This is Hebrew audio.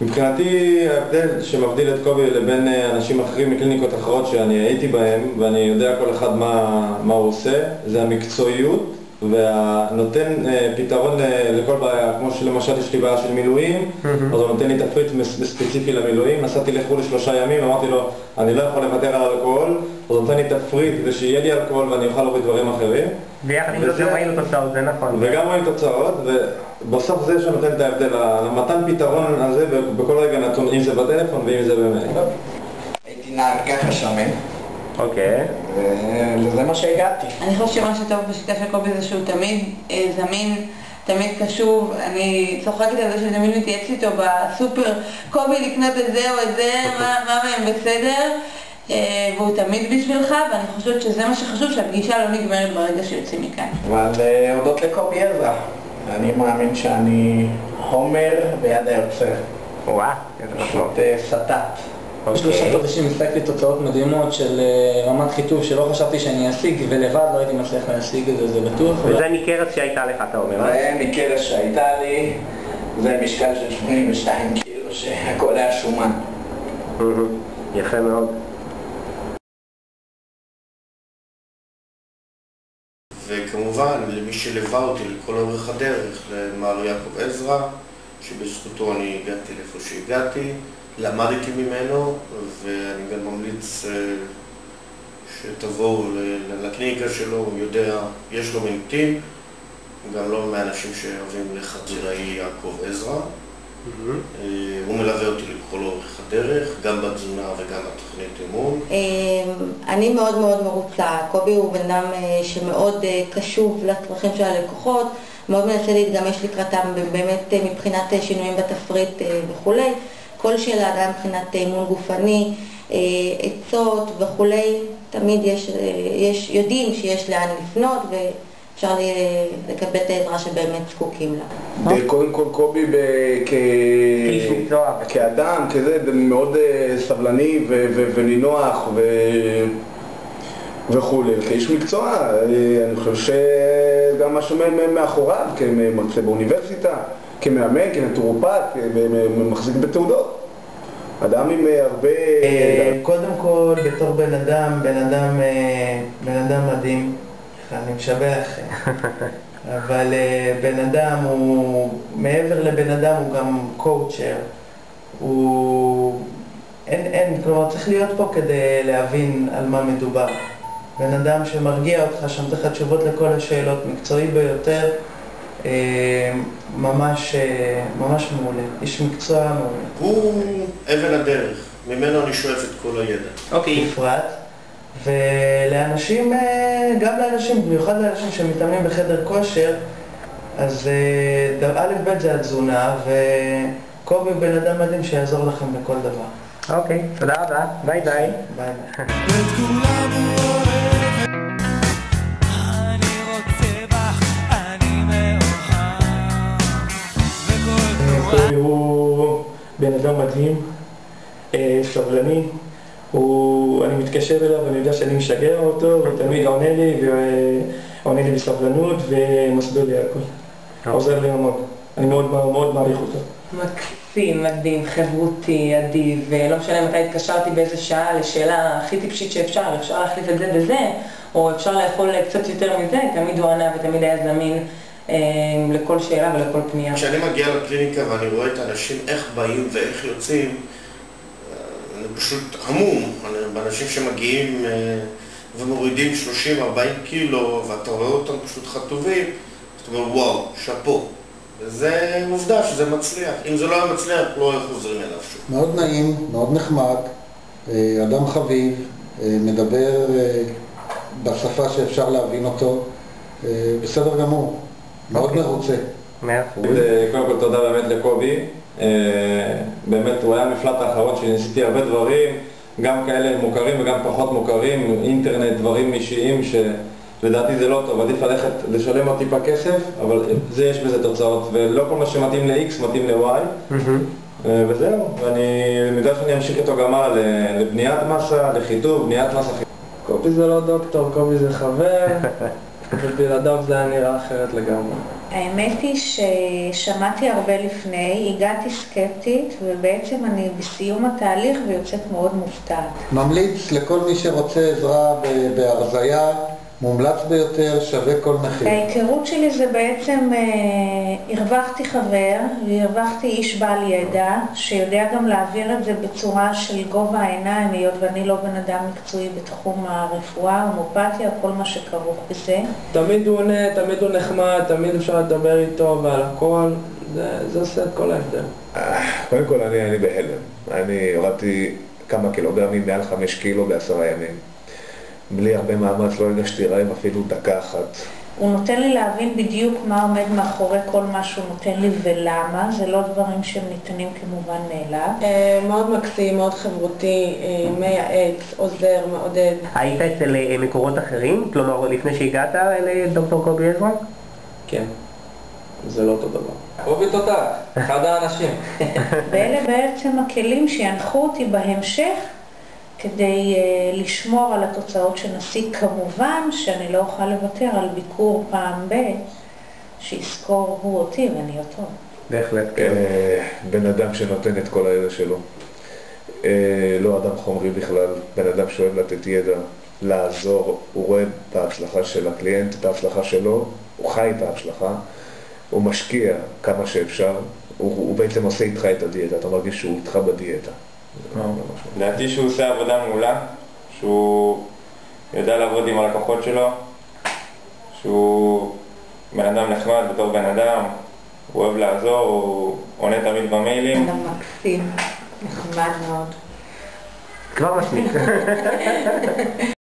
מבחינתי ההבדל שמבדיל את קובי לבין אנשים אחרים מקליניקות אחרות שאני הייתי בהם ואני יודע כל אחד מה הוא עושה, זה המקצועיות והנותן פתרון לכל בעיה, כמו שלמשל יש לי בעיה של מילואים, אז הוא נותן לי תפריט ספציפי למילואים, נסעתי לחו"ל ל3 ימים, אמרתי לו אני לא יכול לוותר על אלכוהול, אז הוא נותן לי תפריט כדי שיהיה לי אלכוהול ואני אוכל להוריד דברים אחרים. ויחד עם זאת גם ראינו תוצאות, זה נכון. וגם רואים תוצאות, ובסוף זה שנותן את ההבדל, המתן פתרון הזה בכל רגע נתון, אם זה בטלפון ואם זה באמת. הייתי נהג ככה שמן. אוקיי. וזה מה שהגעתי. אני חושבת שמה שטוב בשיטה של קובי זה שהוא תמיד זמין, תמיד קשוב. אני צוחקת על זה שתמיד מתייעץ איתו בסופר, קובי לקנות את זה או את זה, מה מהם בסדר, והוא תמיד בשבילך, ואני חושבת שזה מה שחשוב, שהפגישה לא נגמרת ברגע שיוצאים מכאן. אבל הודות לקובי עזרא, אני מאמין שאני הומר ביד היוצר. וואו, פשוט סטט. 3 חודשים הספקתי תוצאות מדהימות של רמת חיטוב שלא חשבתי שאני אשיג, ולבד לא הייתי מצליח להשיג את זה, זה בטוח. וזה מקרש שהייתה לך, אתה אומר? זה מקרש שהייתה לי, זה משקל של 82 קילו, שהכל היה שומן. יפה מאוד. וכמובן, למי שליווה אותי לכל אורך הדרך, למר יעקב עזרא, שבזכותו אני הגעתי לאיפה שהגעתי, למדתי ממנו, ואני גם ממליץ שתבואו לקליניקה שלו, הוא יודע, יש לו מניטים, גם לא מהאנשים שאוהבים לחזיראי יעקב עזרא. הוא מלווה אותי לכל אורך הדרך, גם בתזונה וגם בתוכנית אימון. אני מאוד מאוד מרוצה. קובי הוא בן אדם שמאוד קשוב לצרכים של הלקוחות, מאוד מנסה להתגמש לקראתם באמת מבחינת שינויים בתפריט וכולי. כל שאלה, גם מבחינת אימון גופני, עצות וכולי, תמיד יודעים שיש לאן לפנות ואפשר לקבל את העזרה שבאמת זקוקים לה. קודם כל קובי כאדם, כזה, מאוד סבלני ונינוח וכולי. כאיש מקצוע, אני חושב שגם מה שעומד מאחוריו, כמרצה באוניברסיטה, כמאמן, כנטורופט, מחזיק בתעודות. אדם עם הרבה... קודם כל, בתור בן אדם מדהים, אני משבח, אבל בן אדם הוא, מעבר לבן אדם הוא גם קואוצ'ר. כלומר צריך להיות פה כדי להבין על מה מדובר. בן אדם שמרגיע אותך, שנותן לך תשובות לכל השאלות, מקצועי ביותר, ממש מעולה, איש מקצוע מעולה. הוא אבן הדרך, ממנו אני שואף את כל הידע. אוקיי. בפרט, ולאנשים, גם לאנשים, במיוחד לאנשים שמתאמנים בחדר כושר, אז א' ב' זה התזונה, וקובי הוא בן אדם מדהים שיעזור לכם בכל דבר. אוקיי, תודה רבה, ביי ביי. ביי ביי. הוא בן אדם מדהים, סבלני, אני מתקשר אליו ואני יודע שאני משגע אותו, הוא תמיד עונה לי בסבלנות ומסביר לי הכל. עוזר לי המון, אני מאוד מעריך אותו. מקסים, מדהים, חברותי, אדיב, ולא משנה מתי התקשרתי באיזה שעה לשאלה הכי טיפשית שאפשר, אפשר להחליף את זה בזה, או אפשר לאכול קצת יותר מזה, תמיד הוא ענה ותמיד היה זמין לכל שאלה ולכל פנייה. כשאני מגיע לקליניקה ואני רואה את האנשים איך באים ואיך יוצאים, אני פשוט המום. באנשים שמגיעים ומורידים 30-40 קילו ואתה רואה אותם פשוט חטובים, אתה אומר וואו, שפו. וזה עובדה שזה מצליח. אם זה לא היה מצליח, לא חוזרים אליו שוב. מאוד נעים, מאוד נחמד, אדם חביב, מדבר בשפה שאפשר להבין אותו, בסדר גמור. מאוד מרוצה. קודם כל תודה באמת לקובי, באמת הוא היה המפלט האחרון שניסיתי הרבה דברים, גם כאלה מוכרים וגם פחות מוכרים, אינטרנט, דברים אישיים שלדעתי זה לא טוב, עדיף ללכת לשלם עוד טיפה כסף, אבל זה יש בזה תוצאות, ולא כל מה שמתאים ל-X מתאים ל-Y, וזהו, ואני יודע שאני אמשיך איתו גם לבניית מסה, לחיתוב, בניית מסה. קובי זה לא דוקטור, קובי זה חבר, ובלעדיו זה היה נראה אחרת לגמרי. האמת היא ששמעתי הרבה לפני, הגעתי סקפטית, ובעצם אני בסיום התהליך ויוצאת מאוד מופתעת. ממליץ לכל מי שרוצה עזרה בהרזיה, מומלץ ביותר, שווה כל מחיר. ההיכרות שלי זה בעצם, הרווחתי חבר, והרווחתי איש בעל ידע, שיודע גם להעביר את זה בצורה של גובה העיניים, היות ואני לא בן אדם מקצועי בתחום הרפואה, הומופתיה, כל מה שכרוך בזה. תמיד הוא עונה, תמיד הוא נחמד, תמיד אפשר לדבר איתו ועל הכל, זה עושה את כל ההבדל. קודם כל אני בהלם. אני הורדתי כמה קילוגרמים, מעל 5 קילו ב10 ימים. בלי הרבה מאמץ, לא הרגשתי רעב אפילו דקה אחת. הוא נותן לי להבין בדיוק מה עומד מאחורי כל מה שהוא נותן לי ולמה, זה לא דברים שהם ניתנים כמובן מאליו. מאוד מקסים, מאוד חברותי, מייעץ, עוזר, מעודד. היית אצל מקורות אחרים? כלומר, לפני שהגעת לדוקטור קובי עזרא? כן, זה לא אותו דבר. קובי תותח, אחד האנשים. ואלה בעצם הכלים שינחו אותי בהמשך, כדי לשמור על התוצאות שנשיג. כמובן שאני לא אוכל לוותר על ביקור פעם שיזכור הוא אותי ואני אותו. בהחלט, כן. בן אדם שנותן את כל הידע שלו. לא אדם חומרי בכלל, בן אדם שאוהב לתת ידע, לעזור, הוא רואה את ההצלחה של הקליינט, את ההצלחה שלו, הוא חי את ההצלחה, הוא משקיע כמה שאפשר, הוא בעצם עושה איתך את הדיאטה, אתה מרגיש שהוא איתך בדיאטה. לדעתי שהוא עושה עבודה מעולה, שהוא יודע לעבוד עם הלקוחות שלו, שהוא בן אדם נחמד בתור בן אדם, הוא אוהב לעזור, הוא עונה תמיד במיילים. אדם מקסים, נחמד מאוד. כבר משמיץ.